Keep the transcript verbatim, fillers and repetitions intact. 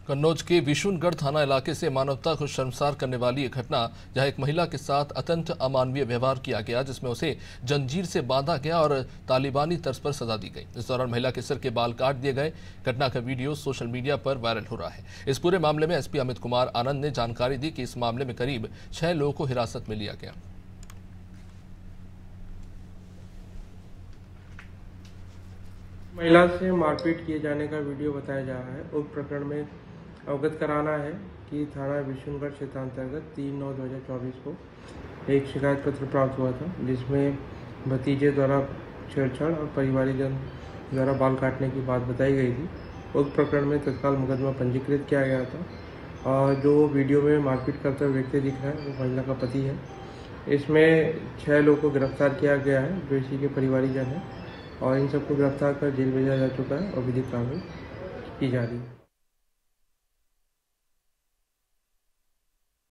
कन्नौज के विशुनगढ़ थाना इलाके से मानवता को शर्मसार करने वाली एक घटना, जहां एक महिला के साथ अत्यंत अमानवीय व्यवहार किया गया, जिसमें उसे जंजीर से बांधा गया और तालिबानी तर्ज पर सजा दी गई। इस दौरान महिला के सिर के बाल काट दिए गए। घटना का वीडियो सोशल मीडिया पर वायरल हो रहा है। इस पूरे मामले में एसपी अमित कुमार आनंद ने जानकारी दी कि इस मामले में करीब छह लोगों को हिरासत में लिया गया। महिला से मारपीट किए जाने का वीडियो बताया जा रहा है। उक्त प्रकरण में अवगत कराना है कि थाना विशुनगढ़ क्षेत्र अंतर्गत तीन नौ दो हज़ार चौबीस को एक शिकायत पत्र प्राप्त हुआ था, जिसमें भतीजे द्वारा छेड़छाड़ और परिवारीजन द्वारा बाल काटने की बात बताई गई थी। उक्त प्रकरण में तत्काल मुकदमा पंजीकृत किया गया था और जो वीडियो में मारपीट करते हुए व्यक्ति दिख रहा है वो महिला का पति है। इसमें छह लोगों को गिरफ्तार किया गया है जो इसी के परिवारीजन है और इन सबको गिरफ्तार कर जेल भेजा जा चुका है और विधिक कार्रवाई की जा रही है।